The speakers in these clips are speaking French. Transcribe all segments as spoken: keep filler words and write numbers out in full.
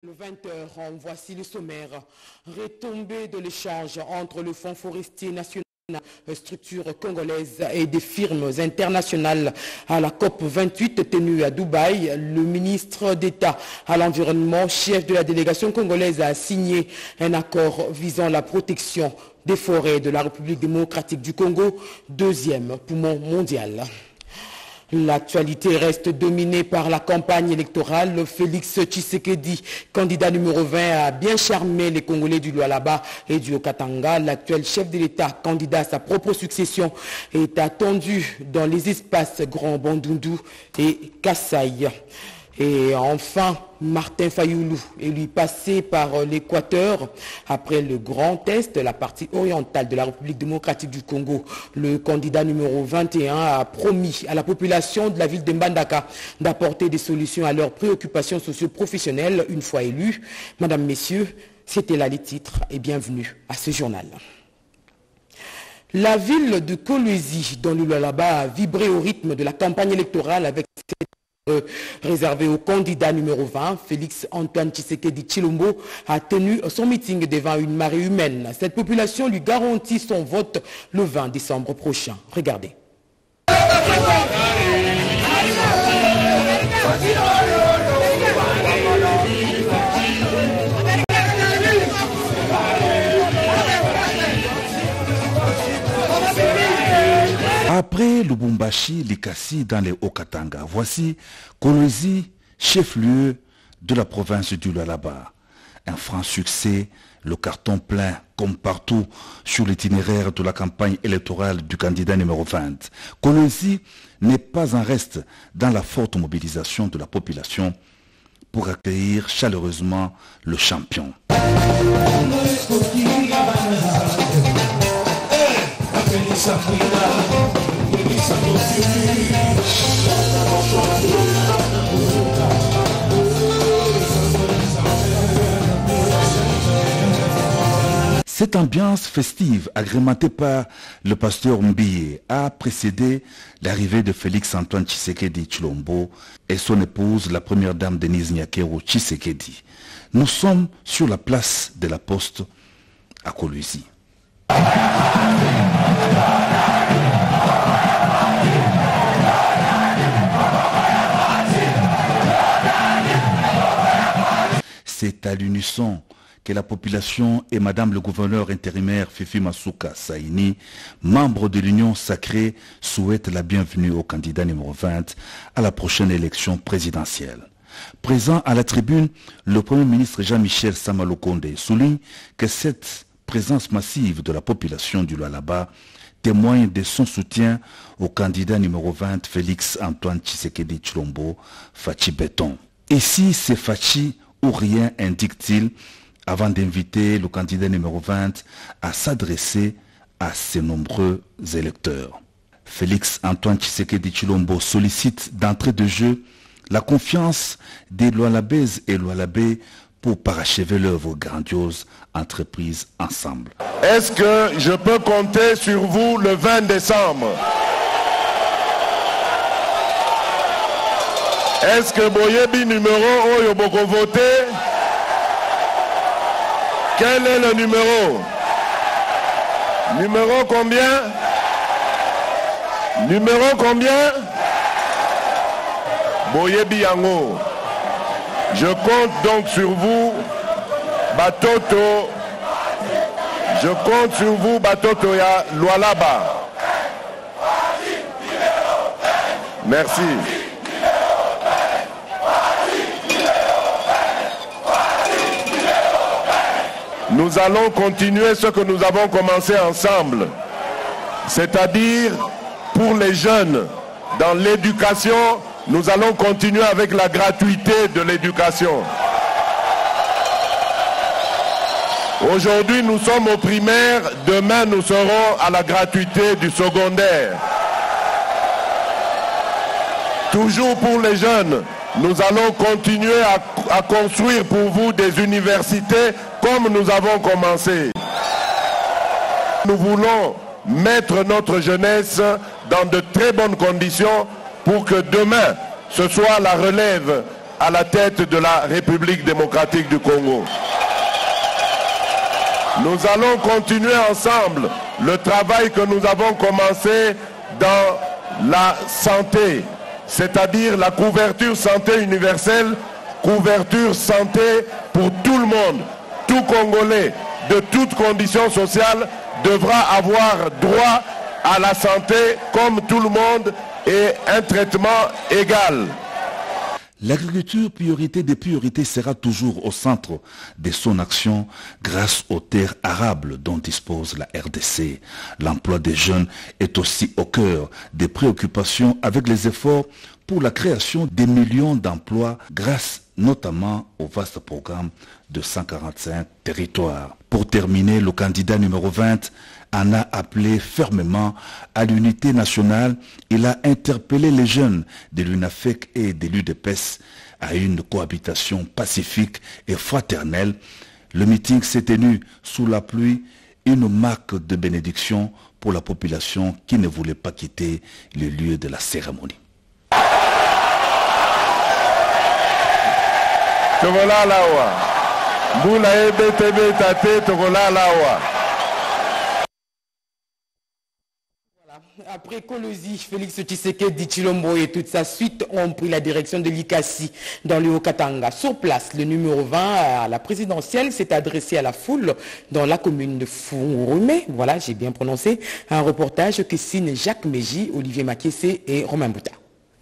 Le vingt heures, en voici le sommaire. Retombée de l'échange entre le Fonds forestier national, structure congolaise et des firmes internationales à la COP vingt-huit tenue à Dubaï. Le ministre d'État à l'environnement, chef de la délégation congolaise, a signé un accord visant la protection des forêts de la République démocratique du Congo, deuxième poumon mondial. L'actualité reste dominée par la campagne électorale. Félix Tshisekedi, candidat numéro vingt, a bien charmé les Congolais du Lualaba et du Haut-Katanga. L'actuel chef de l'État, candidat à sa propre succession, est attendu dans les espaces Grand Bandundu et Kasaï. Et enfin, Martin Fayoulou est lui passé par l'Équateur après le Grand Est, la partie orientale de la République démocratique du Congo. Le candidat numéro vingt et un a promis à la population de la ville de Mbandaka d'apporter des solutions à leurs préoccupations socio-professionnelles une fois élus. Madame, Messieurs, c'était là les titres et bienvenue à ce journal. La ville de Kolwezi, dans le Lualaba, a vibré au rythme de la campagne électorale avec cette réservé au candidat numéro vingt, Félix Antoine Tshisekedi Tshilombo, a tenu son meeting devant une marée humaine. Cette population lui garantit son vote le vingt décembre prochain. Regardez. Après Lubumbashi, Likasi dans les Haut-Katanga, voici Kolwezi, chef-lieu de la province du Lualaba. Un franc succès, le carton plein comme partout sur l'itinéraire de la campagne électorale du candidat numéro vingt. Kolwezi n'est pas en reste dans la forte mobilisation de la population pour accueillir chaleureusement le champion. Cette ambiance festive, agrémentée par le pasteur Mbiye, a précédé l'arrivée de Félix Antoine Tshisekedi Tshilombo et son épouse, la première dame Denise Nyakero Tshisekedi. Nous sommes sur la place de la Poste à Kolwezi. C'est à l'unisson que la population et Madame le gouverneur intérimaire Fifi Masuka Saini, membre de l'Union sacrée, souhaitent la bienvenue au candidat numéro vingt à la prochaine élection présidentielle. Présent à la tribune, le Premier ministre Jean-Michel Samalokonde souligne que cette présence massive de la population du Lualaba témoigne de son soutien au candidat numéro vingt, Félix Antoine Tshisekedi Tshilombo, Fachi Béton. Et si c'est Fachi ou rien, indique-t-il, avant d'inviter le candidat numéro vingt à s'adresser à ses nombreux électeurs. Félix Antoine Tshisekedi Tshilombo sollicite d'entrée de jeu la confiance des Lualabaises et Lualabais pour parachever l'œuvre grandiose entreprise ensemble. Est-ce que je peux compter sur vous le vingt décembre? Est-ce que Boyebi numéro Oyo Boko voté? Quel est le numéro? Numéro combien? Numéro combien? Boyebi Yango. Je compte donc sur vous, Batoto. Je compte sur vous, Batoto ya Lualaba. Merci. Nous allons continuer ce que nous avons commencé ensemble, c'est-à-dire pour les jeunes, dans l'éducation, nous allons continuer avec la gratuité de l'éducation. Aujourd'hui, nous sommes au primaire, demain nous serons à la gratuité du secondaire. Toujours pour les jeunes, nous allons continuer à, à construire pour vous des universités comme nous avons commencé. Nous voulons mettre notre jeunesse dans de très bonnes conditions pour que demain, ce soit la relève à la tête de la République démocratique du Congo. Nous allons continuer ensemble le travail que nous avons commencé dans la santé, c'est-à-dire la couverture santé universelle, couverture santé pour tout le monde. Tout Congolais de toutes conditions sociales devra avoir droit à la santé comme tout le monde et un traitement égal. L'agriculture, priorité des priorités, sera toujours au centre de son action grâce aux terres arables dont dispose la R D C. L'emploi des jeunes est aussi au cœur des préoccupations avec les efforts pour la création des millions d'emplois grâce notamment au vaste programme de cent quarante-cinq territoires. Pour terminer, le candidat numéro vingt en a appelé fermement à l'unité nationale. Il a interpellé les jeunes de l'U N A F E C et de l'U D P E S à une cohabitation pacifique et fraternelle. Le meeting s'est tenu sous la pluie, une marque de bénédiction pour la population qui ne voulait pas quitter le lieu de la cérémonie. Après Kolosi, Félix Tshisekedi Tshilombo et toute sa suite ont pris la direction de l'I C A C I dans le Haut-Katanga. Sur place, le numéro vingt à la présidentielle s'est adressé à la foule dans la commune de Fungurumé. Voilà, j'ai bien prononcé. Un reportage que signe Jacques Méji, Olivier Makiese et Romain Bouta.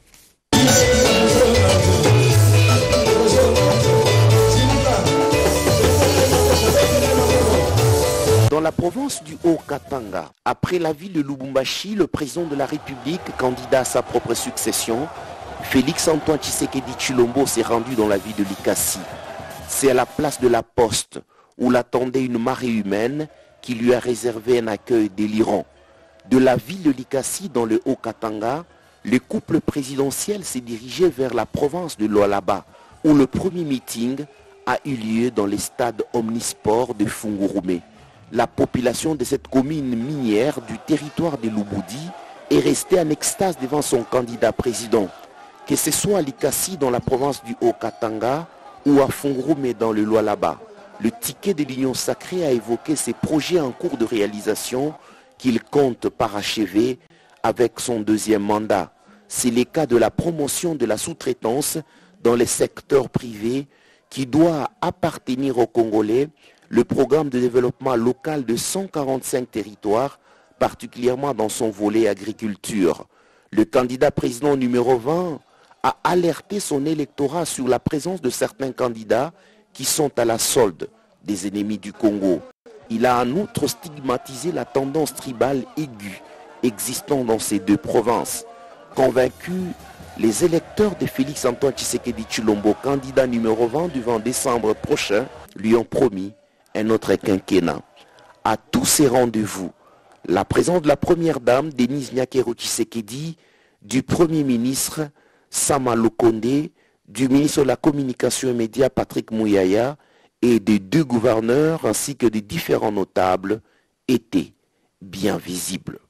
Dans la province du Haut-Katanga, après la ville de Lubumbashi, le président de la République, candidat à sa propre succession, Félix-Antoine Tshisekedi Tshilombo s'est rendu dans la ville de Likasi. C'est à la place de la Poste, où l'attendait une marée humaine qui lui a réservé un accueil délirant. De la ville de Likasi, dans le Haut-Katanga, le couple présidentiel s'est dirigé vers la province de Lualaba, où le premier meeting a eu lieu dans les stades omnisports de Fungurumé. La population de cette commune minière du territoire de Lubudi est restée en extase devant son candidat président. Que ce soit à Likasi dans la province du Haut-Katanga ou à Fungurumé dans le Lualaba, le ticket de l'Union sacrée a évoqué ses projets en cours de réalisation qu'il compte parachever avec son deuxième mandat. C'est le cas de la promotion de la sous-traitance dans les secteurs privés qui doit appartenir aux Congolais, le programme de développement local de cent quarante-cinq territoires, particulièrement dans son volet agriculture. Le candidat président numéro vingt a alerté son électorat sur la présence de certains candidats qui sont à la solde des ennemis du Congo. Il a en outre stigmatisé la tendance tribale aiguë existant dans ces deux provinces. Convaincus, les électeurs de Félix-Antoine Tshisekedi Tshilombo, candidat numéro vingt du vingt décembre prochain, lui ont promis un autre quinquennat. À tous ces rendez-vous, la présence de la première dame, Denise Nyakero Tshisekedi, du premier ministre, Sama Lukonde, du ministre de la Communication et Médias, Patrick Mouyaya, et des deux gouverneurs ainsi que des différents notables étaient bien visibles.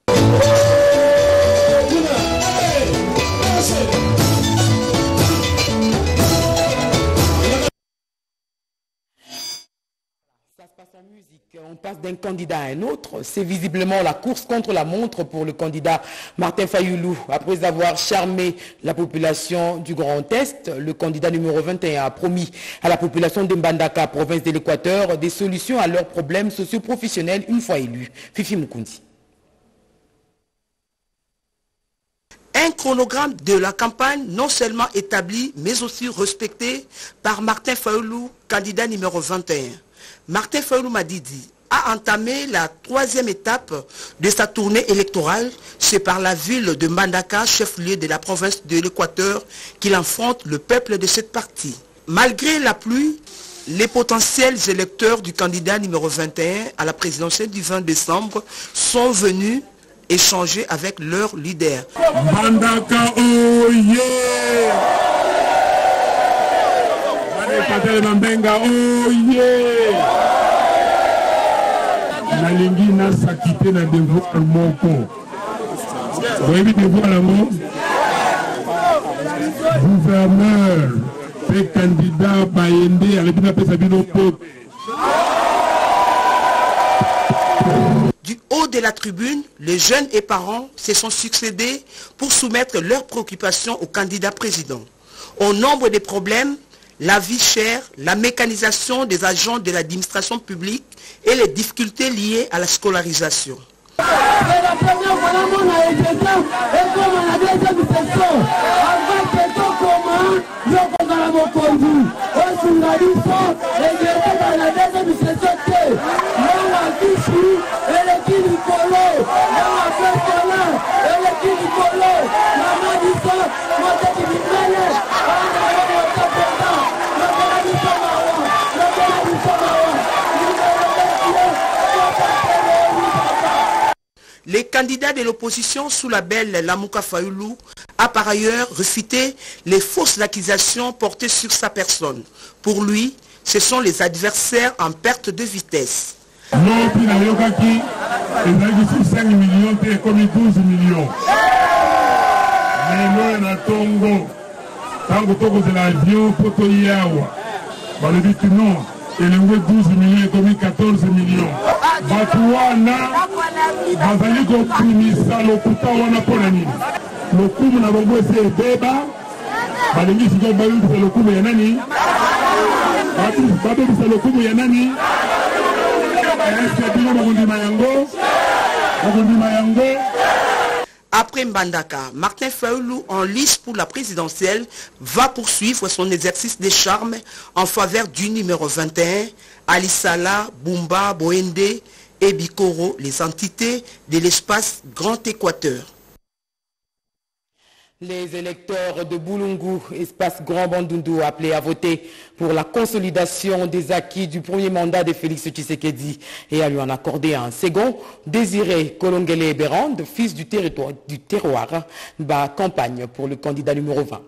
On passe d'un candidat à un autre. C'est visiblement la course contre la montre pour le candidat Martin Fayoulou. Après avoir charmé la population du Grand Est, le candidat numéro vingt et un a promis à la population de Mbandaka, province de l'Équateur, des solutions à leurs problèmes socio-professionnels une fois élu. Fifi Mukundi. Un chronogramme de la campagne non seulement établi, mais aussi respecté par Martin Fayoulou, candidat numéro vingt et un. Martin Fayoulou Madidi a entamé la troisième étape de sa tournée électorale. C'est par la ville de Mbandaka, chef-lieu de la province de l'Équateur, qu'il affronte le peuple de cette partie. Malgré la pluie, les potentiels électeurs du candidat numéro vingt et un à la présidentielle du vingt décembre sont venus échanger avec leur leader. Mbandaka, oh yeah! Oh yeah! Nalingi na sakite na devoir moko. Vous avez devoir l'amour? Gouverneur Ces candidats Bayende à l'épinapé Sabino Pop. Du haut de la tribune, les jeunes et parents se sont succédés pour soumettre leurs préoccupations au candidat président. Au nombre des problèmes, la vie chère, la mécanisation des agents de l'administration publique et les difficultés liées à la scolarisation. C'est la première fois que mon étudiant et comme on a deuxième section. Avant que tout comment, je vais dans mon conduit. On s'en a dit ça, et je vais dans la deuxième section. On a dit ça, et le qui du colo. On a fait cela, et le qui du colo. On a dit ça, moi je dis du mêlé. On a dit ça, on a dit ça, on a dit ça. Les candidats de l'opposition sous la belle Lamouka Fayoulou a par ailleurs refuté les fausses accusations portées sur sa personne. Pour lui, ce sont les adversaires en perte de vitesse. Non, puis la Yokaki, il a dit cinq millions, t'es comme douze millions. Mais non, on a Tongo. Tango Togo, c'est l'avion, Poto Yawa. Bah, le but, non. Il a douze millions, et comme quatorze millions. Batouana, bazali koprimisa lokuta wana pona nini. Lokumu na bongo ese beba, balingi siko babisa lokumu ya nani? Babisa lokumu ya nani? Eske bino bakondima yango? Bakondima yango? Après Mbandaka, Martin Fayoulou, en lice pour la présidentielle, va poursuivre son exercice des charmes en faveur du numéro vingt et un, Alisala, Bumba, Boende et Bikoro, les entités de l'espace Grand Équateur. Les électeurs de Boulungu, espace Grand Bandundu, appelés à voter pour la consolidation des acquis du premier mandat de Félix Tshisekedi et à lui en accorder un second. Désiré Kolongele Berand, fils du territoire du terroir, bat campagne pour le candidat numéro vingt.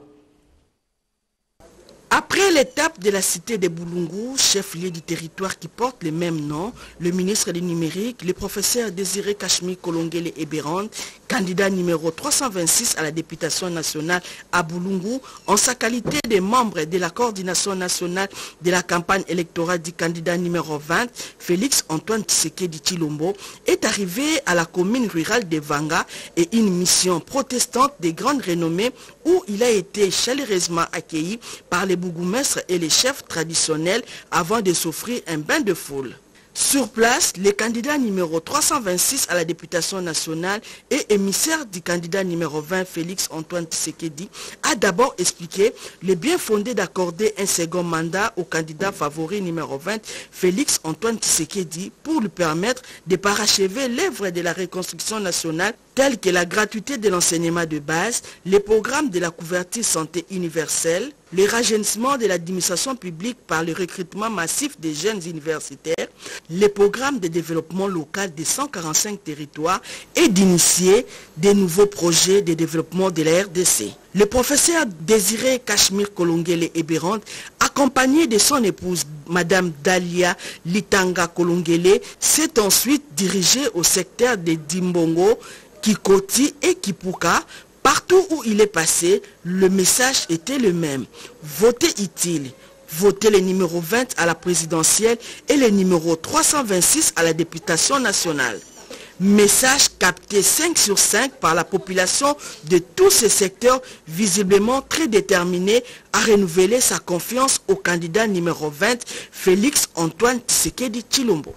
Après l'étape de la cité de Boulungu, chef-lieu du territoire qui porte le même nom, le ministre du numérique, le professeur Désiré Kashmi Kolongele Eberand, candidat numéro trois cent vingt-six à la députation nationale à Boulungu, en sa qualité de membre de la coordination nationale de la campagne électorale du candidat numéro vingt, Félix Antoine Tshisekedi Tshilombo, est arrivé à la commune rurale de Vanga et une mission protestante de grande renommée où il a été chaleureusement accueilli par les bourgmestres et les chefs traditionnels avant de s'offrir un bain de foule. Sur place, le candidat numéro trois cent vingt-six à la députation nationale et émissaire du candidat numéro vingt, Félix Antoine Tshisekedi, a d'abord expliqué le bien fondé d'accorder un second mandat au candidat favori numéro vingt, Félix Antoine Tshisekedi, pour lui permettre de parachever l'œuvre de la reconstruction nationale telles que la gratuité de l'enseignement de base, les programmes de la couverture santé universelle, le rajeunissement de l'administration publique par le recrutement massif des jeunes universitaires, les programmes de développement local des cent quarante-cinq territoires et d'initier des nouveaux projets de développement de la R D C. Le professeur Désiré Kashmir Kolongele Eberand, accompagné de son épouse, Madame Dalia Litanga Kolongele, s'est ensuite dirigé au secteur de Dimbongo, Kikoti et Kipuka. Partout où il est passé, le message était le même. Votez utile. Votez le numéro vingt à la présidentielle et le numéro trois cent vingt-six à la députation nationale. Message capté cinq sur cinq par la population de tous ces secteurs, visiblement très déterminés à renouveler sa confiance au candidat numéro vingt, Félix Antoine Tshisekedi Tshilombo.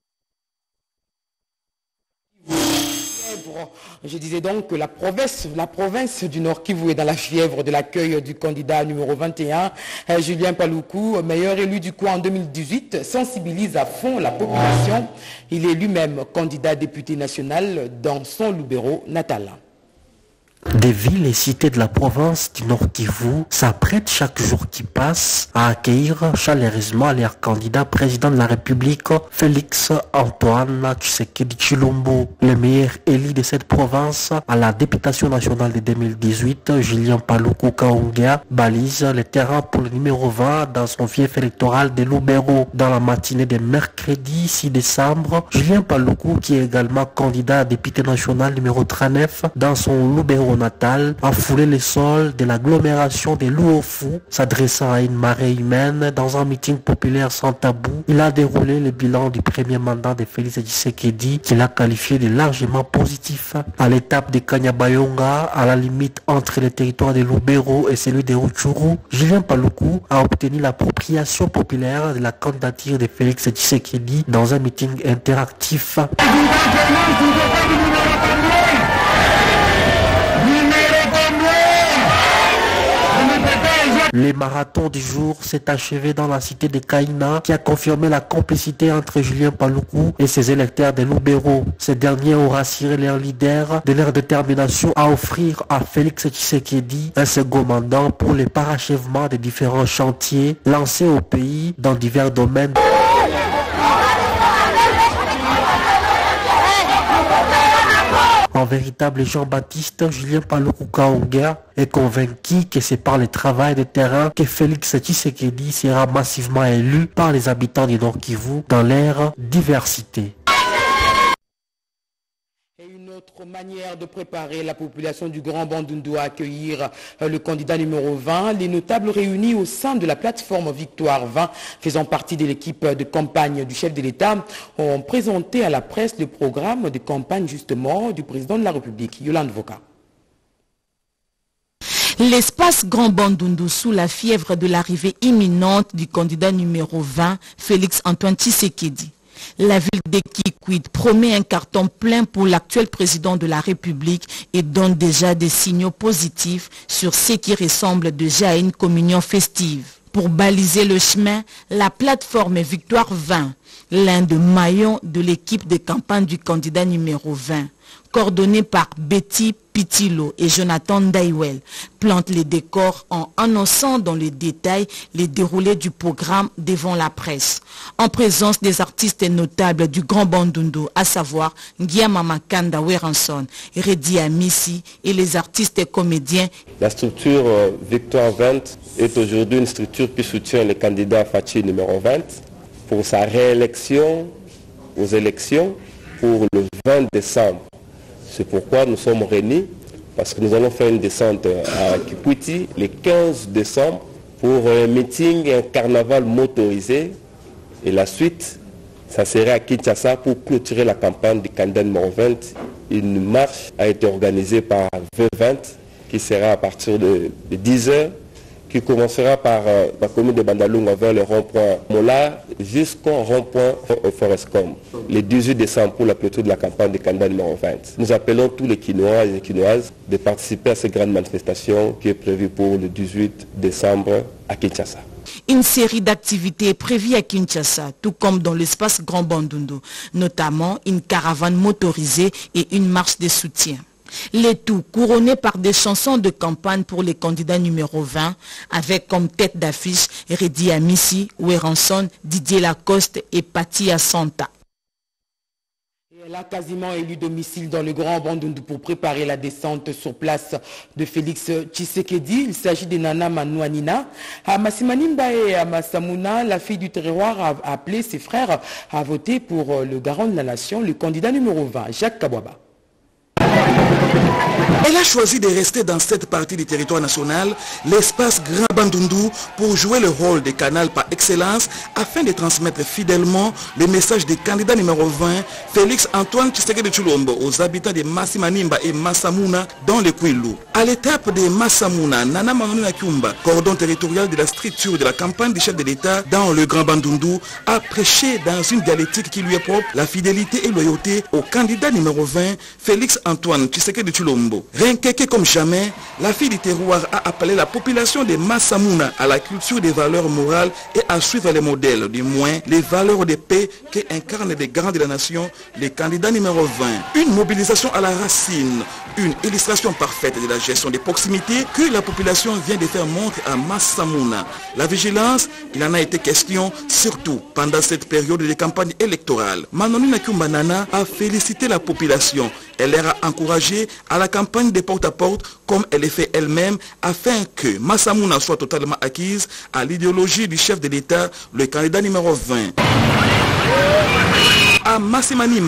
Je disais donc que la province, la province du Nord Kivu est dans la fièvre de l'accueil du candidat numéro vingt et un, Julien Paluku, meilleur élu du coin en deux mille dix-huit, sensibilise à fond la population. Il est lui-même candidat député national dans son Lubero natal. Des villes et cités de la province du Nord Kivu s'apprêtent chaque jour qui passe à accueillir chaleureusement leur candidat président de la République, Félix Antoine Tshisekedi Tshilombo. Le meilleur élu de cette province à la députation nationale de deux mille dix-huit, Julien Paluku Kaongea, balise le terrain pour le numéro vingt dans son fief électoral de Lubero. Dans la matinée de mercredi six décembre, Julien Paluku, qui est également candidat à député national numéro trente-neuf dans son Lubero natal, a foulé les sols de l'agglomération des Louofou, s'adressant à une marée humaine dans un meeting populaire sans tabou. Il a déroulé le bilan du premier mandat de Félix Tshisekedi, qu'il a qualifié de largement positif. À l'étape de Kanyabayonga, à la limite entre les territoires de Lubero et celui de Rutshuru, Julien Paluku a obtenu l'appropriation populaire de la candidature de Félix Tshisekedi dans un meeting interactif. Le marathon du jour s'est achevé dans la cité de Kaina, qui a confirmé la complicité entre Julien Paluku et ses électeurs de Lubero. Ces derniers ont rassuré leurs leaders de leur détermination à offrir à Félix Tshisekedi un second mandat pour le parachèvement des différents chantiers lancés au pays dans divers domaines. En véritable Jean-Baptiste, Julien Paluku Kaonga est convaincu que c'est par le travail de terrain que Félix Tshisekedi sera massivement élu par les habitants du Nord Kivu dans leur diversité. Autre manière de préparer la population du Grand Bandundu à accueillir le candidat numéro vingt. Les notables réunis au sein de la plateforme Victoire vingt, faisant partie de l'équipe de campagne du chef de l'État, ont présenté à la presse le programme de campagne justement du président de la République, Yolande Voka. L'espace Grand Bandundu sous la fièvre de l'arrivée imminente du candidat numéro vingt, Félix Antoine Tshisekedi. La ville de Kikwit promet un carton plein pour l'actuel président de la République et donne déjà des signaux positifs sur ce qui ressemble déjà à une communion festive. Pour baliser le chemin, la plateforme Victoire vingt, l'un des maillons de l'équipe de campagne du candidat numéro vingt, coordonné par Betty Pitilo et Jonathan Daiwel, plante les décors en annonçant dans les détails les déroulés du programme devant la presse, en présence des artistes notables du Grand Bandundu, à savoir Ngiama Makanda Weranson, Redi Amisi et les artistes et comédiens. La structure euh, Victoire vingt est aujourd'hui une structure qui soutient le candidat Fachi numéro vingt pour sa réélection aux élections pour le vingt décembre. C'est pourquoi nous sommes réunis, parce que nous allons faire une descente à Kikwiti le quinze décembre pour un meeting et un carnaval motorisé. Et la suite, ça serait à Kinshasa pour clôturer la campagne du candidat numéro vingt. Une marche a été organisée par V vingt qui sera à partir de, de dix heures, qui commencera par euh, la commune de Bandalunga vers le rond-point Mola jusqu'au rond-point Forestcom, le dix-huit décembre pour la clôture de la campagne du candidat numéro vingt. Nous appelons tous les Quinois et les Quinoises de participer à cette grande manifestation qui est prévue pour le dix-huit décembre à Kinshasa. Une série d'activités est prévue à Kinshasa, tout comme dans l'espace Grand Bandundu, notamment une caravane motorisée et une marche de soutien. Les tout couronnés par des chansons de campagne pour les candidats numéro vingt, avec comme tête d'affiche Redi Amisi, Weranson, Didier Lacoste et Patti Asanta. Elle a quasiment élu domicile dans le Grand Bandundu pour préparer la descente sur place de Félix Tshisekedi. Il s'agit de Nana Manouanina. À Massimanimba et à Massamuna, la fille du terroir a appelé ses frères à voter pour le garant de la nation, le candidat numéro vingt, Jacques Kabwaba. Elle a choisi de rester dans cette partie du territoire national, l'espace Grand Bandundu, pour jouer le rôle de canal par excellence afin de transmettre fidèlement le message du candidat numéro vingt, Félix Antoine Tshisekedi Tshilombo, aux habitants de Massimanimba et Massamuna dans le Kwilu. À l'étape de Massamuna, Nana Manouanina Kyumba, cordon territorial de la structure de la campagne du chef de l'État dans le Grand Bandundu, a prêché dans une dialectique qui lui est propre la fidélité et loyauté au candidat numéro vingt, Félix Antoine Tshisekedi Tshilombo. Rinquéquée comme jamais, la fille du terroir a appelé la population de Massamuna à la culture des valeurs morales et à suivre les modèles, du moins les valeurs de paix que incarne les grands de la nation, les candidats numéro vingt. Une mobilisation à la racine, une illustration parfaite de la gestion des proximités que la population vient de faire montre à Massamuna. La vigilance, il en a été question, surtout pendant cette période de campagne électorale. Manouanina Kyumba Nana a félicité la population. Elle leur a encouragé à la campagne de porte-à-porte comme elle le fait elle-même afin que Massamuna soit totalement acquise à l'idéologie du chef de l'État, le candidat numéro vingt. À Massimanimba,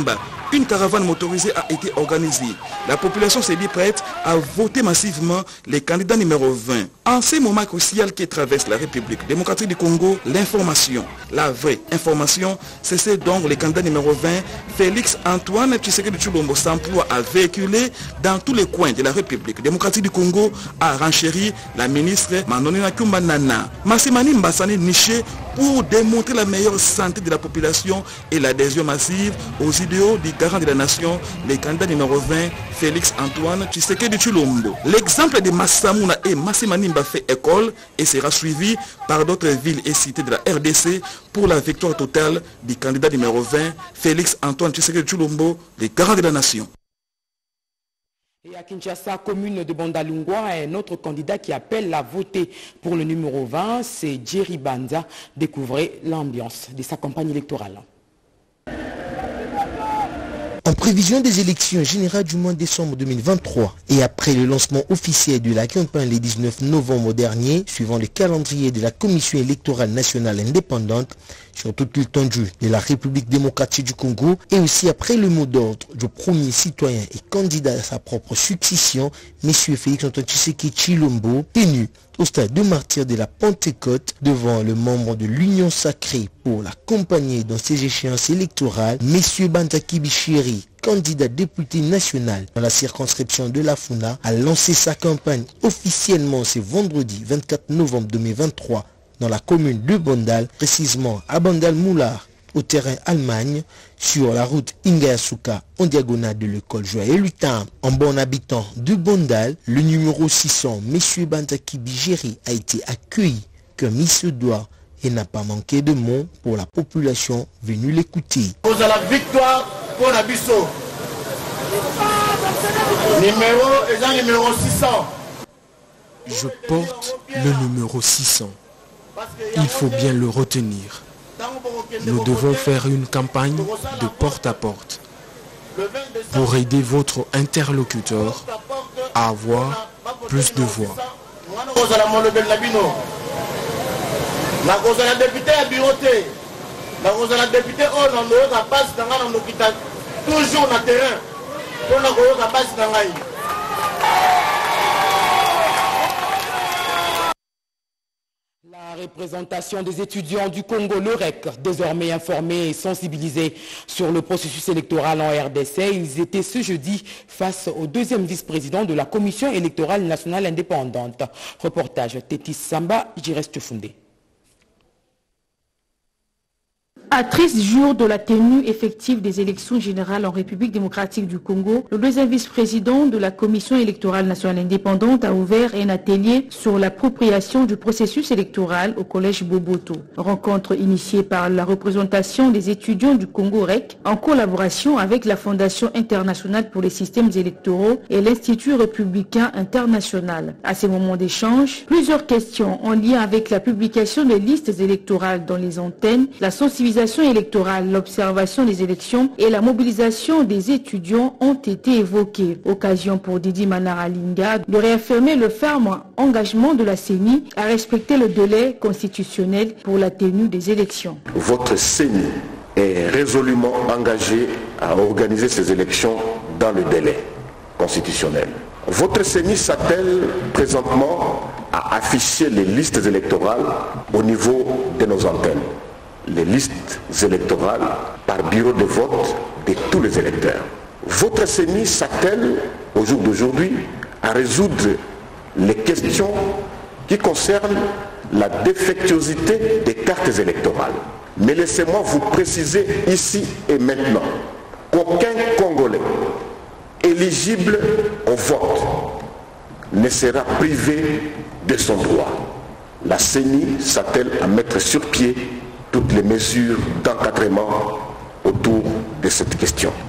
une caravane motorisée a été organisée. La population s'est dit prête à voter massivement les candidats numéro vingt. En ces moments cruciaux qui traversent la République démocratique du Congo, l'information, la vraie information, c'est donc les candidats numéro vingt, Félix Antoine Tshisekedi Tshilombo s'emploie à véhiculer dans tous les coins de la République démocratique du Congo, a renchéri la ministre Manonina Kumbanana. Massimani Mbassani niché pour démontrer la meilleure santé de la population et l'adhésion massive aux idéaux du garant de la nation, les candidats numéro vingt, Félix Antoine Tshisekedi Tshilombo. L'exemple de Massamouna et Massimani Mba fait école et sera suivi par d'autres villes et cités de la R D C pour la victoire totale du candidat numéro vingt, Félix Antoine Tshisekedi Tshilombo, les garants de la nation. Et à Kinshasa, commune de Bandalungwa, un autre candidat qui appelle à voter pour le numéro vingt, c'est Jerry Banza. Découvrez l'ambiance de sa campagne électorale. En prévision des élections générales du mois de décembre deux mille vingt-trois et après le lancement officiel de la campagne le dix-neuf novembre dernier, suivant le calendrier de la Commission électorale nationale indépendante, sur toute l'étendue de la République démocratique du Congo et aussi après le mot d'ordre du premier citoyen et candidat à sa propre succession, M. Félix Antoine Tshisekedi Tshilombo, tenu au stade de martyr de la Pentecôte devant le membre de l'Union sacrée pour l'accompagner dans ces échéances électorales, M. Banza Kibishiri, candidat député national dans la circonscription de la Funa, a lancé sa campagne officiellement ce vendredi vingt-quatre novembre deux mille vingt-trois dans la commune de Bondal, précisément à Bandal-Moulard, au terrain Allemagne, sur la route Ingayasuka, en diagonale de l'école Joël Lutin. En bon habitant de Bondal, le numéro six cents, M. Banza Kibishiri, a été accueilli comme il se doit et n'a pas manqué de mots pour la population venue l'écouter. Vous avez la victoire pour la Bisso. Numéro, et un numéro six cents. Je porte le numéro six cents. Il faut bien le retenir. Nous devons faire une campagne de porte à porte pour aider votre interlocuteur à avoir plus de voix. Toujours na terrain. La représentation des étudiants du Congo, le R E C, désormais informés et sensibilisés sur le processus électoral en R D C, ils étaient ce jeudi face au deuxième vice-président de la Commission électorale nationale indépendante. Reportage Tétis Samba, Jirest Fondé. À treize jours de la tenue effective des élections générales en République démocratique du Congo, le deuxième vice-président de la Commission électorale nationale indépendante a ouvert un atelier sur l'appropriation du processus électoral au collège Boboto. Rencontre initiée par la représentation des étudiants du Congo R E C en collaboration avec la Fondation internationale pour les systèmes électoraux et l'Institut républicain international. À ces moments d'échange, plusieurs questions en lien avec la publication des listes électorales dans les antennes, la sensibilisation électorale, l'observation des élections et la mobilisation des étudiants ont été évoquées. Occasion pour Didi Manaralinga de réaffirmer le ferme engagement de la C E N I à respecter le délai constitutionnel pour la tenue des élections. Votre C E N I est résolument engagé à organiser ces élections dans le délai constitutionnel. Votre C E N I s'attelle présentement à afficher les listes électorales au niveau de nos antennes. Les listes électorales par bureau de vote de tous les électeurs. Votre C E N I s'attelle au jour d'aujourd'hui à résoudre les questions qui concernent la défectuosité des cartes électorales. Mais laissez-moi vous préciser ici et maintenant qu'aucun Congolais éligible au vote ne sera privé de son droit. La C E N I s'attelle à mettre sur pied toutes les mesures d'encadrement autour de cette question.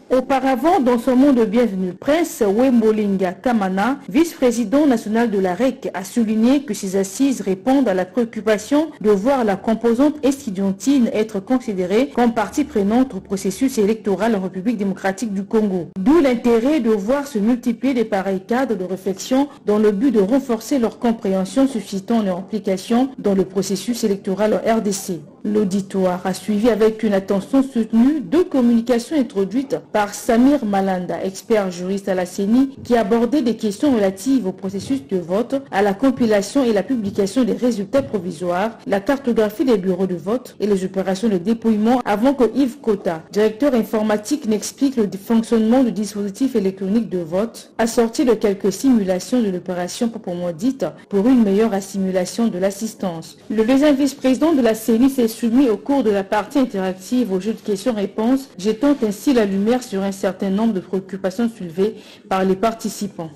Auparavant, dans son monde de bienvenue presse, Wembolinga Kamana, vice-président national de la R E C, a souligné que ces assises répondent à la préoccupation de voir la composante estudiantine être considérée comme partie prenante au processus électoral en République démocratique du Congo. D'où l'intérêt de voir se multiplier des pareils cadres de réflexion dans le but de renforcer leur compréhension suscitant leur implication dans le processus électoral en R D C. L'auditoire a suivi avec une attention soutenue deux communications introduites par Samir Malanda, expert juriste à la C E N I, qui abordait des questions relatives au processus de vote, à la compilation et la publication des résultats provisoires, la cartographie des bureaux de vote et les opérations de dépouillement, avant que Yves Kota, directeur informatique, n'explique le fonctionnement du dispositif électronique de vote, assorti de quelques simulations de l'opération proprement dite pour une meilleure assimilation de l'assistance. Le deuxième vice-président de la C E N I s'est soumis au cours de la partie interactive au jeu de questions-réponses, jetant ainsi la lumière sur un certain nombre de préoccupations soulevées par les participants.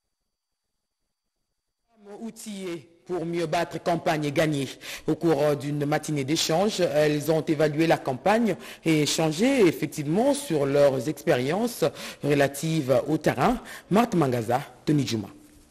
Outillées pour mieux battre campagne et gagner. Au cours d'une matinée d'échange, elles ont évalué la campagne et échangé effectivement sur leurs expériences relatives au terrain. Marthe Mangaza, Tony Djouma.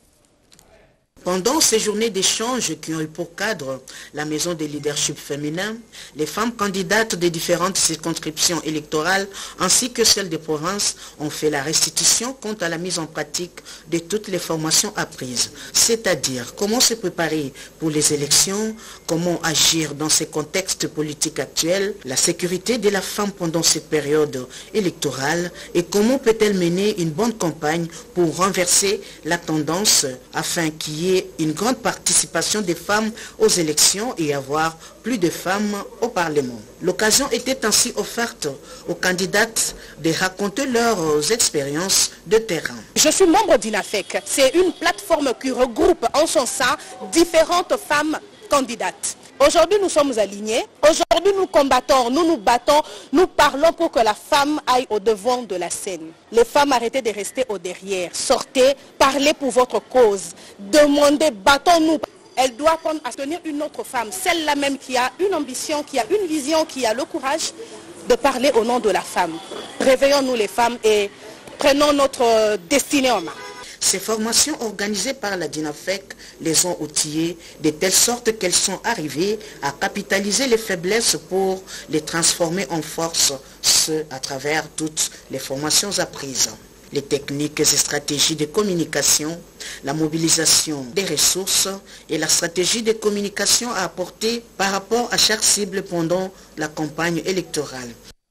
Pendant ces journées d'échange qui ont eu pour cadre la maison des leadership féminins, les femmes candidates des différentes circonscriptions électorales ainsi que celles des provinces ont fait la restitution quant à la mise en pratique de toutes les formations apprises. C'est-à-dire comment se préparer pour les élections, comment agir dans ces contextes politiques actuels, la sécurité de la femme pendant cette période électorale et comment peut-elle mener une bonne campagne pour renverser la tendance afin qu'il y ait une grande participation des femmes aux élections et avoir plus de femmes au Parlement. L'occasion était ainsi offerte aux candidates de raconter leurs expériences de terrain. Je suis membre d'INAFEC. C'est une plateforme qui regroupe en son sein différentes femmes candidates. Aujourd'hui, nous sommes alignés. Aujourd'hui, nous combattons, nous nous battons, nous parlons pour que la femme aille au devant de la scène. Les femmes, arrêtez de rester au derrière. Sortez, parlez pour votre cause. Demandez, battons-nous. Elle doit apprendre à tenir une autre femme, celle-là même qui a une ambition, qui a une vision, qui a le courage de parler au nom de la femme. Réveillons-nous les femmes et prenons notre destinée en main. Ces formations organisées par la DINAFEC les ont outillées de telle sorte qu'elles sont arrivées à capitaliser les faiblesses pour les transformer en force, ce à travers toutes les formations apprises. Les techniques et stratégies de communication, la mobilisation des ressources et la stratégie de communication à apporter par rapport à chaque cible pendant la campagne électorale.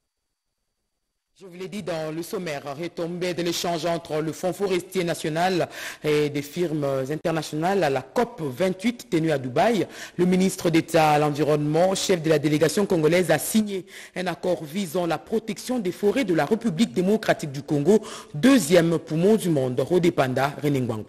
Je vous l'ai dit dans le sommaire, retombée de l'échange entre le Fonds forestier national et des firmes internationales à la COP vingt-huit tenue à Dubaï. Le ministre d'État à l'Environnement, chef de la délégation congolaise, a signé un accord visant la protection des forêts de la République démocratique du Congo, deuxième poumon du monde. Rodépanda, René Ngwangu.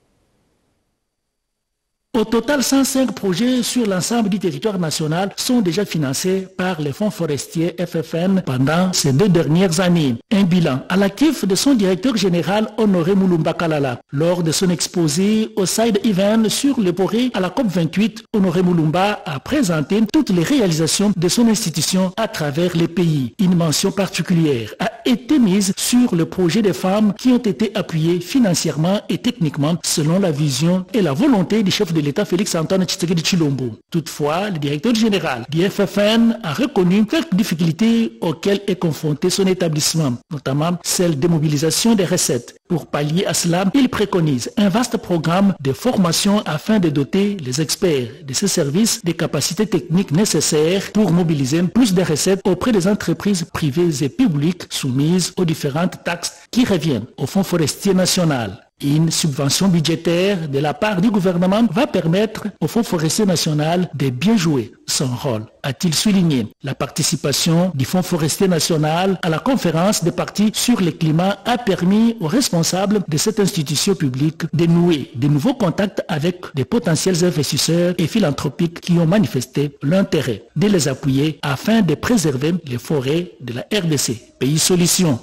Au total, cent cinq projets sur l'ensemble du territoire national sont déjà financés par les fonds forestiers F F N pendant ces deux dernières années. Un bilan à l'actif de son directeur général Honoré Moulumba Kalala. Lors de son exposé au Side Event sur les forêts à la COP vingt-huit, Honoré Moulumba a présenté toutes les réalisations de son institution à travers les pays. Une mention particulière a été mise sur le projet des femmes qui ont été appuyés financièrement et techniquement selon la vision et la volonté du chef de l'État Félix Antoine Tshisekedi Tshilombo. Toutefois, le directeur général du F F N a reconnu quelques difficultés auxquelles est confronté son établissement, notamment celle de mobilisation des recettes. Pour pallier à cela, il préconise un vaste programme de formation afin de doter les experts de ces services des capacités techniques nécessaires pour mobiliser plus de recettes auprès des entreprises privées et publiques soumises aux différentes taxes qui reviennent au Fonds forestier national. Une subvention budgétaire de la part du gouvernement va permettre au Fonds forestier national de bien jouer son rôle, a-t-il souligné. La participation du Fonds forestier national à la conférence des partis sur le climat a permis aux responsables de cette institution publique de nouer de nouveaux contacts avec des potentiels investisseurs et philanthropiques qui ont manifesté l'intérêt de les appuyer afin de préserver les forêts de la R D C. Pays Solutions.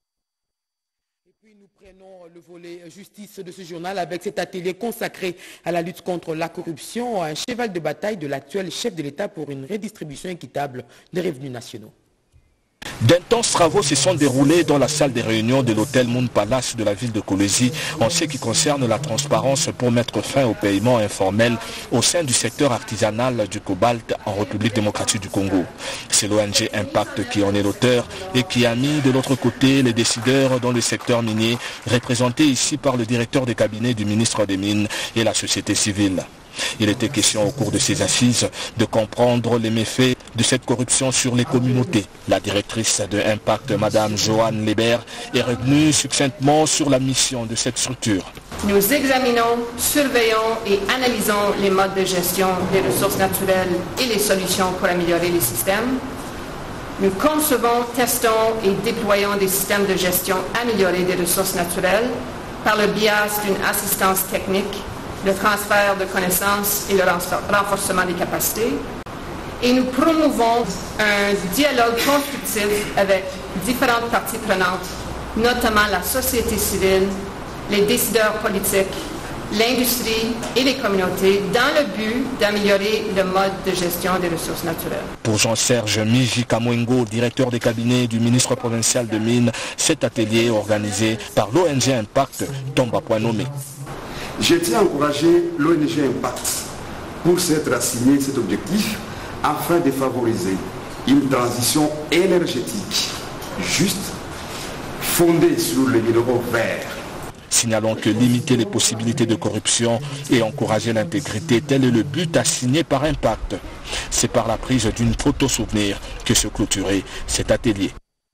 Le volet justice de ce journal avec cet atelier consacré à la lutte contre la corruption, un cheval de bataille de l'actuel chef de l'État pour une redistribution équitable des revenus nationaux. D'intenses travaux se sont déroulés dans la salle des réunions de l'hôtel Moon Palace de la ville de Kolwezi en ce qui concerne la transparence pour mettre fin au paiement informel au sein du secteur artisanal du cobalt en République démocratique du Congo. C'est l'O N G Impact qui en est l'auteur et qui a mis de l'autre côté les décideurs dans le secteur minier, représentés ici par le directeur des cabinets du ministre des Mines et la société civile. Il était question au cours de ces assises de comprendre les méfaits de cette corruption sur les communautés. La directrice de Impact, Madame Joanne Lebert, est revenue succinctement sur la mission de cette structure. Nous examinons, surveillons et analysons les modes de gestion des ressources naturelles et les solutions pour améliorer les systèmes. Nous concevons, testons et déployons des systèmes de gestion améliorés des ressources naturelles par le biais d'une assistance technique, le transfert de connaissances et le renforcement des capacités. Et nous promouvons un dialogue constructif avec différentes parties prenantes, notamment la société civile, les décideurs politiques, l'industrie et les communautés, dans le but d'améliorer le mode de gestion des ressources naturelles. Pour Jean-Serge Miji Kamwengo, directeur des cabinets du ministre provincial de Mines, cet atelier organisé par l'O N G Impact tombe à point nommé. Je tiens à encourager l'O N G Impact pour s'être assigné cet objectif afin de favoriser une transition énergétique juste, fondée sur les minéraux verts. Signalons que limiter les possibilités de corruption et encourager l'intégrité, tel est le but assigné par Impact. C'est par la prise d'une photo souvenir que se clôturait cet atelier.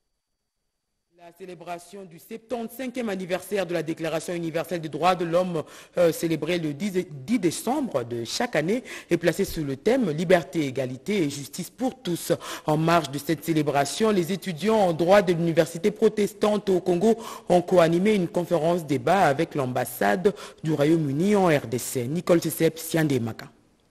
La célébration du soixante-quinzième anniversaire de la Déclaration universelle des droits de l'homme euh, célébrée le dix décembre de chaque année est placée sous le thème « Liberté, égalité et justice pour tous ». En marge de cette célébration, les étudiants en droit de l'université protestante au Congo ont co-animé une conférence débat avec l'ambassade du Royaume-Uni en R D C. Nicole Sesep, Siandemaka.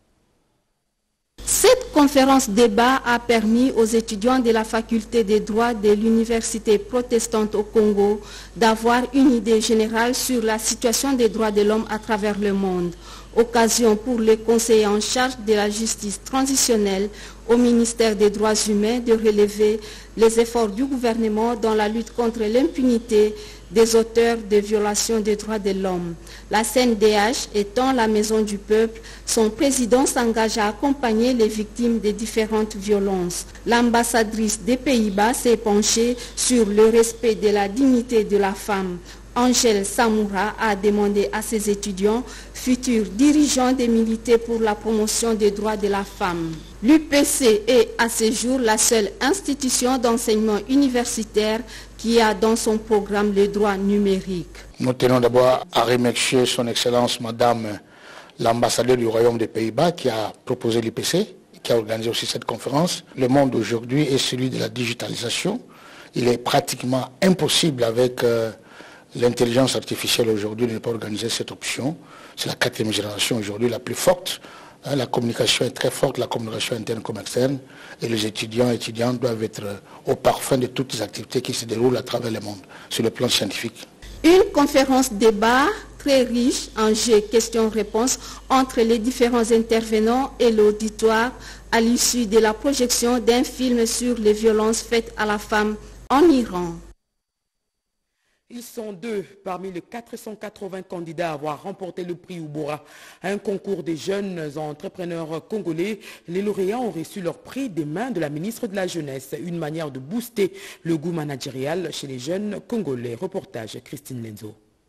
Cette conférence débat a permis aux étudiants de la faculté des droits de l'université protestante au Congo d'avoir une idée générale sur la situation des droits de l'homme à travers le monde. Occasion pour les conseillers en charge de la justice transitionnelle au ministère des droits humains de relever les efforts du gouvernement dans la lutte contre l'impunité des auteurs de violations des droits de l'homme. La C N D H étant la maison du peuple, son président s'engage à accompagner les victimes des différentes violences. L'ambassadrice des Pays-Bas s'est penchée sur le respect de la dignité de la femme. Angèle Samoura a demandé à ses étudiants, futurs dirigeants, de militer pour la promotion des droits de la femme. L'U P C est à ce jour la seule institution d'enseignement universitaire qui a dans son programme le droit numérique. Nous tenons d'abord à remercier son Excellence Madame l'ambassadeur du Royaume des Pays-Bas qui a proposé l'U P C, qui a organisé aussi cette conférence. Le monde aujourd'hui est celui de la digitalisation. Il est pratiquement impossible avec euh, l'intelligence artificielle aujourd'hui de ne pas organiser cette option. C'est la quatrième génération aujourd'hui la plus forte. Hein, la communication est très forte, la communication interne comme externe. Et les étudiants et étudiantes doivent être au parfum de toutes les activités qui se déroulent à travers le monde, sur le plan scientifique. Une conférence débat très riche en jeux questions-réponses entre les différents intervenants et l'auditoire à l'issue de la projection d'un film sur les violences faites à la femme en Iran. Ils sont deux parmi les quatre cent quatre-vingts candidats à avoir remporté le prix Ubora, un concours des jeunes entrepreneurs congolais. Les lauréats ont reçu leur prix des mains de la ministre de la Jeunesse, une manière de booster le goût managérial chez les jeunes congolais. Reportage Christine Lenzo.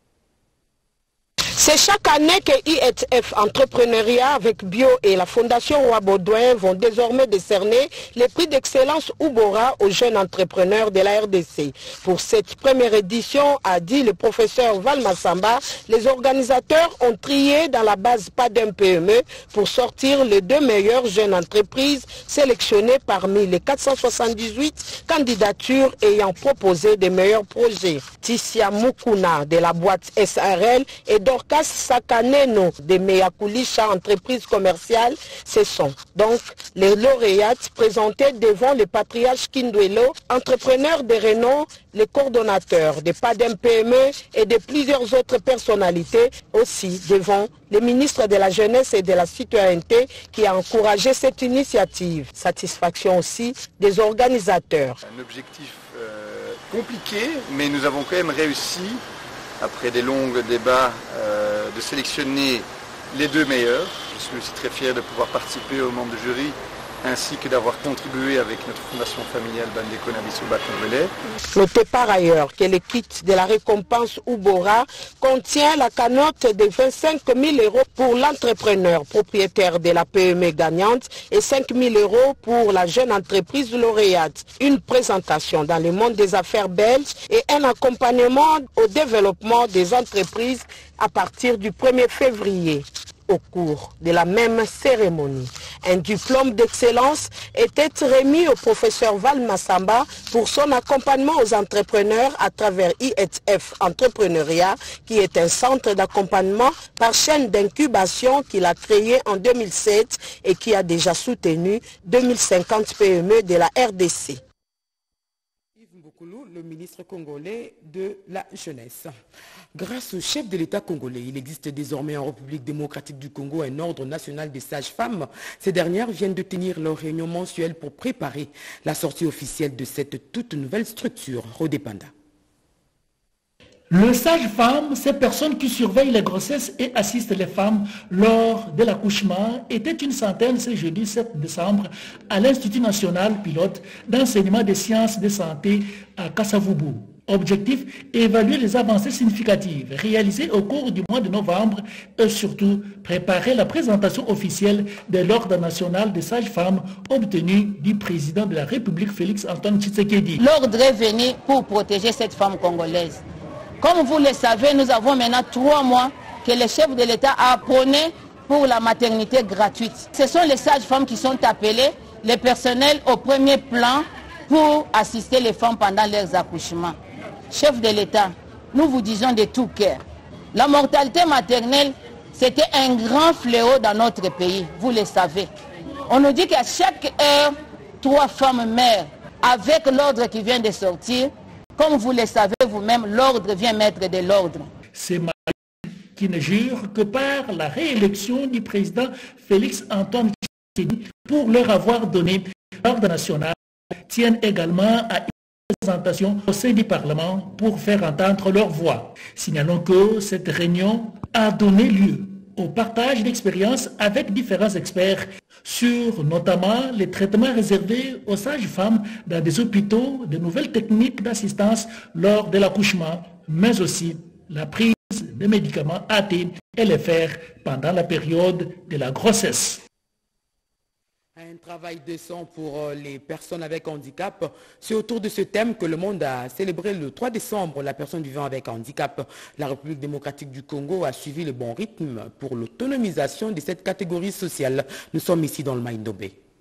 C'est chaque année que I E F Entrepreneuriat avec Bio et la Fondation Roi Baudouin vont désormais décerner les prix d'excellence Ubora aux jeunes entrepreneurs de la R D C. Pour cette première édition, a dit le professeur Val Massamba, les organisateurs ont trié dans la base P A D M P M E pour sortir les deux meilleures jeunes entreprises sélectionnées parmi les quatre cent soixante-dix-huit candidatures ayant proposé des meilleurs projets. Tissia Mukuna de la boîte S R L et Dor Dorcas Sakaneno de Meyakulisha, entreprise commerciale. Ce sont donc les lauréates présentés devant le patriarche Kindwelo, entrepreneur de renom, les coordonnateurs de P A D M P M E et de plusieurs autres personnalités, aussi devant le ministre de la Jeunesse et de la Citoyenneté qui a encouragé cette initiative. Satisfaction aussi des organisateurs. Un objectif euh, compliqué, mais nous avons quand même réussi, après des longs débats, euh, de sélectionner les deux meilleurs. Je suis aussi très fier de pouvoir participer aux membres du jury, ainsi que d'avoir contribué avec notre fondation familiale Bandeko Nabiso Bakonvele. Notez par ailleurs que le kit de la récompense Ubora contient la cagnotte de vingt-cinq mille euros pour l'entrepreneur propriétaire de la P M E gagnante et cinq mille euros pour la jeune entreprise lauréate. Une présentation dans le monde des affaires belges et un accompagnement au développement des entreprises à partir du premier février. Au cours de la même cérémonie, un diplôme d'excellence était remis au professeur Val Massamba pour son accompagnement aux entrepreneurs à travers I H F Entrepreneuriat, qui est un centre d'accompagnement par chaîne d'incubation qu'il a créé en deux mille sept et qui a déjà soutenu deux mille cinquante P M E de la R D C. Le ministre congolais de la Jeunesse. Grâce au chef de l'État congolais, il existe désormais en République démocratique du Congo un ordre national des sages-femmes. Ces dernières viennent de tenir leur réunion mensuelle pour préparer la sortie officielle de cette toute nouvelle structure. Rodépanda. Le sage-femme, ces personnes qui surveillent les grossesses et assistent les femmes lors de l'accouchement, était une centaine ce jeudi sept décembre à l'Institut national pilote d'enseignement des sciences de santé à Kassavubu. Objectif, évaluer les avancées significatives réalisées au cours du mois de novembre et surtout préparer la présentation officielle de l'ordre national des sages-femmes obtenu du président de la République Félix Antoine Tshisekedi. L'ordre est venu pour protéger cette femme congolaise. Comme vous le savez, nous avons maintenant trois mois que le chef de l'État a prôné pour la maternité gratuite. Ce sont les sages-femmes qui sont appelées, les personnels au premier plan pour assister les femmes pendant leurs accouchements. Chef de l'État, nous vous disons de tout cœur, la mortalité maternelle, c'était un grand fléau dans notre pays, vous le savez. On nous dit qu'à chaque heure, trois femmes meurent. Avec l'ordre qui vient de sortir, comme vous le savez vous-même, l'ordre vient mettre de l'ordre. Ces mariés qui ne jurent que par la réélection du président Félix Antoine Tshisekedi pour leur avoir donné l'ordre national tiennent également à une présentation au sein du Parlement pour faire entendre leur voix. Signalons que cette réunion a donné lieu au partage d'expériences avec différents experts sur notamment les traitements réservés aux sages-femmes dans des hôpitaux, de nouvelles techniques d'assistance lors de l'accouchement, mais aussi la prise de médicaments A T et les faire pendant la période de la grossesse. Un travail décent pour les personnes avec handicap. C'est autour de ce thème que le monde a célébré le trois décembre la personne vivant avec handicap. La République démocratique du Congo a suivi le bon rythme pour l'autonomisation de cette catégorie sociale. Nous sommes ici dans le Maïndombe.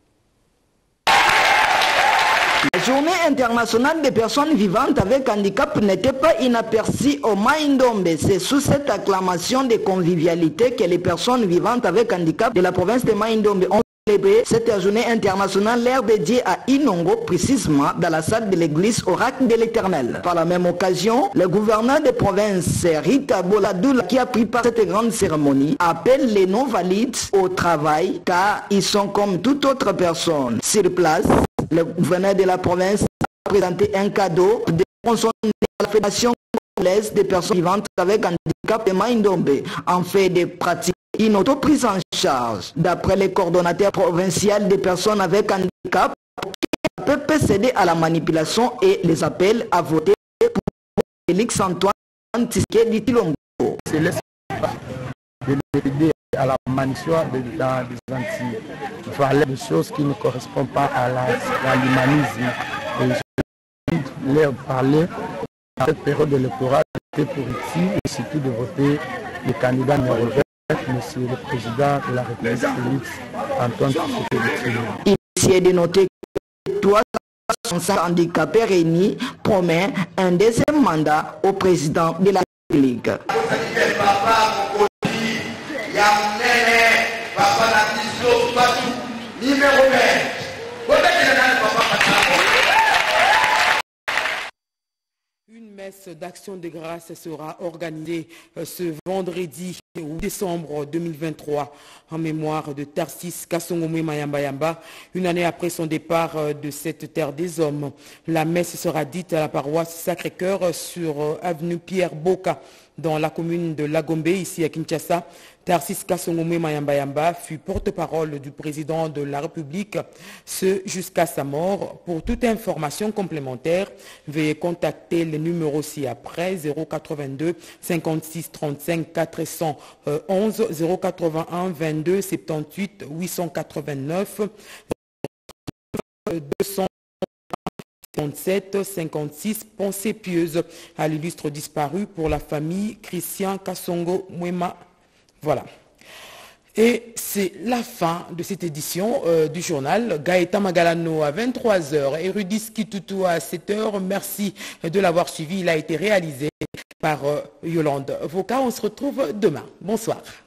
La journée internationale des personnes vivantes avec handicap n'était pas inaperçue au Maïndombe. C'est sous cette acclamation de convivialité que les personnes vivantes avec handicap de la province de Maïndombe ont célébré cette journée internationale, l'air dédiée à Inongo, précisément dans la salle de l'église Oracle de l'Éternel. Par la même occasion, le gouverneur de province Rita Boladoula, qui a pris part à cette grande cérémonie, appelle les non-valides au travail car ils sont comme toute autre personne. Sur place, le gouverneur de la province a présenté un cadeau de la Fédération congolaise des personnes vivantes avec handicap de Maïndombe en fait de pratiques une auto-prise en charge. D'après les coordonnateurs provinciaux des personnes avec handicap, qui peut céder à la manipulation et les appels à voter pour Félix Antoine Tshisekedi Tshilombo. C'est l'espoir de l'aider à la manipulation dans des anti-valeurs, des choses qui ne correspondent pas à l'humanisme. Et je vais leur parler à cette période électorale pour ici et surtout de voter le candidat numéro vingt. Monsieur le président de la République, Félix Antoine Tshisekedi. Ici est de noter que trois cent soixante handicapés réunis promet un deuxième mandat au président de la République. Une messe d'action de grâce sera organisée ce vendredi huit décembre deux mille vingt-trois en mémoire de Tarsis Kasongo Mwema Yamba Yamba, une année après son départ de cette terre des hommes. La messe sera dite à la paroisse Sacré-Cœur sur avenue Pierre Boka dans la commune de Lagombe, ici à Kinshasa. Tarsis Kasongo Mwema Yamba Yamba fut porte-parole du président de la République, ce jusqu'à sa mort. Pour toute information complémentaire, veuillez contacter les numéros ci-après zéro quatre-vingt-deux cinquante-six trente-cinq quatre cent onze, zéro quatre-vingt-un vingt-deux soixante-dix-huit huit cent quatre-vingt-neuf, deux cent cinquante-sept cinquante-six. Pensée pieuse à l'illustre disparu pour la famille Christian Kasongo Mwema. Voilà. Et c'est la fin de cette édition euh, du journal. Gaëtan Magalano à vingt-trois heures et Rudis Kitutu à sept heures. Merci de l'avoir suivi. Il a été réalisé par euh, Yolande Voka. On se retrouve demain. Bonsoir.